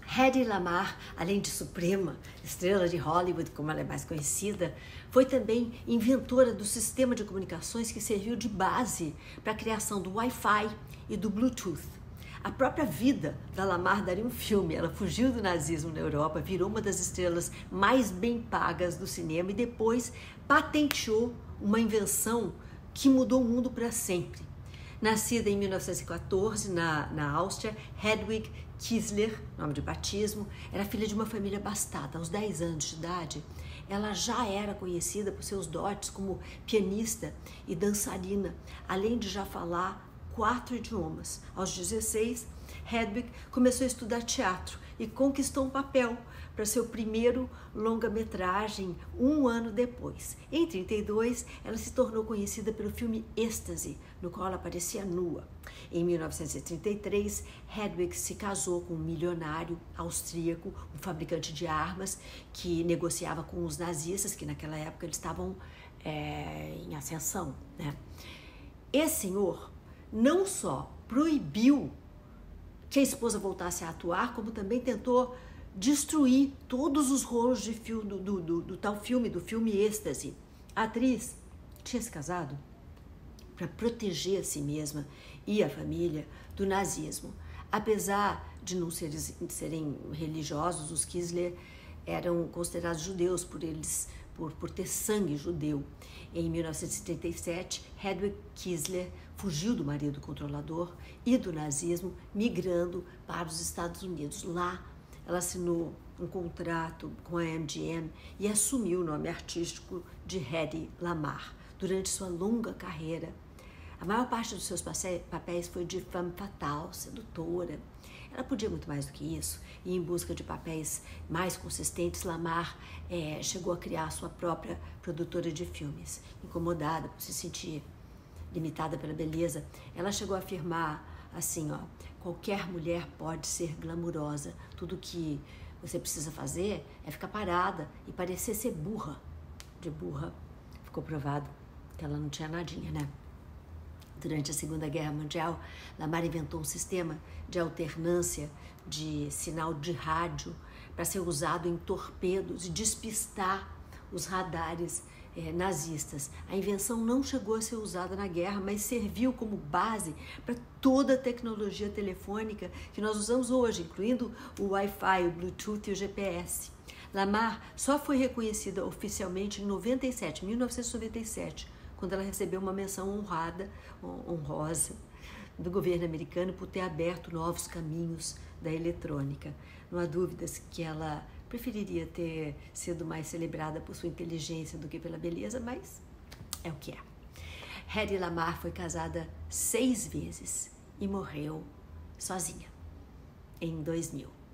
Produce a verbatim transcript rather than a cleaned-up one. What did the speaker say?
Hedy Lamarr, além de suprema estrela de Hollywood, como ela é mais conhecida, foi também inventora do sistema de comunicações que serviu de base para a criação do Wi-Fi e do Bluetooth. A própria vida da Lamarr daria um filme. Ela fugiu do nazismo na Europa, virou uma das estrelas mais bem pagas do cinema e depois patenteou uma invenção que mudou o mundo para sempre. Nascida em mil novecentos e quatorze na, na Áustria, Hedwig Kiesler, nome de batismo, era filha de uma família abastada. Aos dez anos de idade, ela já era conhecida por seus dotes como pianista e dançarina, além de já falar quatro idiomas. Aos dezesseis, Hedwig começou a estudar teatro e conquistou um papel para seu primeiro longa-metragem um ano depois. Em trinta e dois, ela se tornou conhecida pelo filme Êxtase, no qual ela aparecia nua. Em mil novecentos e trinta e três, Hedwig se casou com um milionário austríaco, um fabricante de armas, que negociava com os nazistas, que naquela época eles estavam é, em ascensão, né? Esse senhor não só proibiu que a esposa voltasse a atuar, como também tentou destruir todos os rolos de filme, do, do, do, do tal filme, do filme Êxtase. A atriz tinha se casado para proteger a si mesma e a família do nazismo. Apesar de não serem, de serem religiosos, os Kiesler eram considerados judeus por eles, por, por ter sangue judeu. Em mil novecentos e trinta e sete, Hedwig Kiesler fugiu do marido controlador e do nazismo, migrando para os Estados Unidos. Lá, ela assinou um contrato com a M G M e assumiu o nome artístico de Hedy Lamarr. Durante sua longa carreira, a maior parte dos seus papéis foi de femme fatale, sedutora. Ela podia muito mais do que isso, e em busca de papéis mais consistentes, Lamarr é, chegou a criar sua própria produtora de filmes. Incomodada por se sentir limitada pela beleza, ela chegou a afirmar assim, ó, qualquer mulher pode ser glamurosa, tudo que você precisa fazer é ficar parada e parecer ser burra. De burra, ficou provado que ela não tinha nadinha, né? Durante a Segunda Guerra Mundial, Lamarr inventou um sistema de alternância de sinal de rádio para ser usado em torpedos e despistar os radares eh, nazistas. A invenção não chegou a ser usada na guerra, mas serviu como base para toda a tecnologia telefônica que nós usamos hoje, incluindo o Wi-Fi, o Bluetooth e o G P S. Lamarr só foi reconhecida oficialmente em noventa e sete, mil novecentos e noventa e sete, quando ela recebeu uma menção honrada, honrosa do governo americano por ter aberto novos caminhos da eletrônica. Não há dúvidas que ela preferiria ter sido mais celebrada por sua inteligência do que pela beleza, mas é o que é. Hedy Lamarr foi casada seis vezes e morreu sozinha em dois mil.